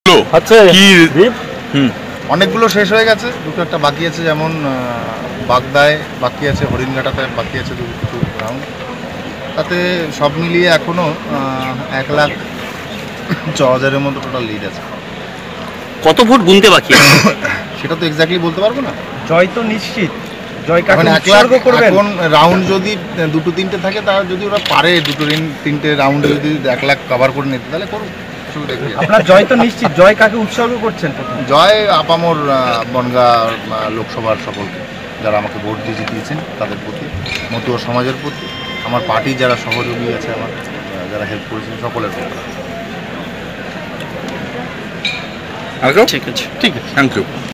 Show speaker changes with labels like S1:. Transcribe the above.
S1: অনেকগুলো শেষ হয়ে গেছে, দুটো একটা বাকি আছে, যেমন বাগদায় বাকি আছে, হরিণঘাটাতে বাকি আছে কিছু রাউন্ড। তাতে সব মিলিয়ে এখনো 1,06,000-এর মতো টোটাল লিড আছে।
S2: কত ভোট গুনতে বাকি আছে
S1: সেটা তো এক্স্যাক্টলি বলতে পারবো না।
S3: জয় তো নিশ্চিত, জয়
S1: এখন 1 লাখ এখন রাউন্ড যদি দুটো তিনটে থাকে, তা যদি ওরা পারে দুটো তিনটে রাউন্ড যদি 1 লাখ কভার করে নিতে, তাহলে করুন।
S3: আপনার জয় তো নিশ্চিত, জয় কাকে উৎসর্গ করছেন?
S1: জয় আপামর বনগাঁ লোকসভার সকলকে, যারা আমাকে ভোট দিয়ে জিতিয়েছেন তাদের প্রতি, মতুয়া সমাজের প্রতি, আমার পার্টির যারা সহযোগী আছে, আমার যারা হেল্প করেছেন সকলের প্রতি।
S2: ঠিক আছে,
S1: ঠিক আছে,
S4: থ্যাংক ইউ।